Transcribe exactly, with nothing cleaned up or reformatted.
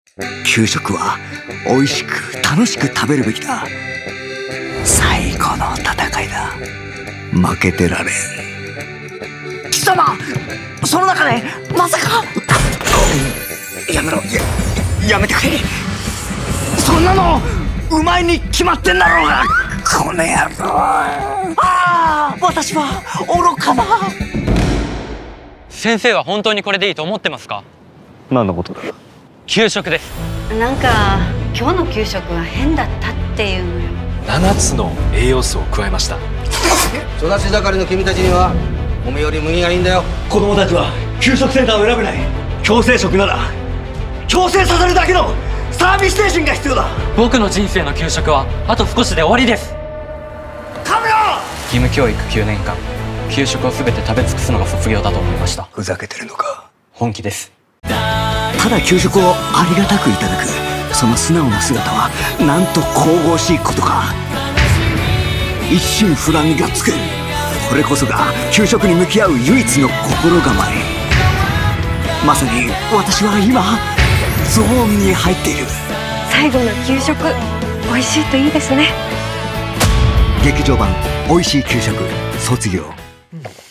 給食は美味しく楽しく食べるべきだ。最後の戦いだ。負けてられん。貴様、その中でまさか。やめろ、ややめてくれ。そんなのうまいに決まってんだろうが。この野郎。ああ、私は愚かだ。 先生は本当にこれでいいと思ってますか？ 何のことだ？ 給食です。 なんか今日の給食は変だったっていうのよ。 ななつの栄養素を加えました。 育ち盛りの君たちには米より麦がいいんだよ。 子供たちは給食センターを選べない。強制食なら強制させるだけのサービス精神が必要だ。 僕の人生の給食はあと少しで終わりです。 カメラ！ 義務教育きゅうねんかん、給食を全て食べ尽くすのが卒業だと思いました。 ふざけてるのか？ 本気です。 ただ給食をありがたくいただく、その素直な姿はなんと神々しいことか。一心不乱にがっつく、これこそが給食に向き合う唯一の心構え。まさに私は今ゾーンに入っている。 最後の給食、美味しいといいですね。 劇場版おいしい給食卒業。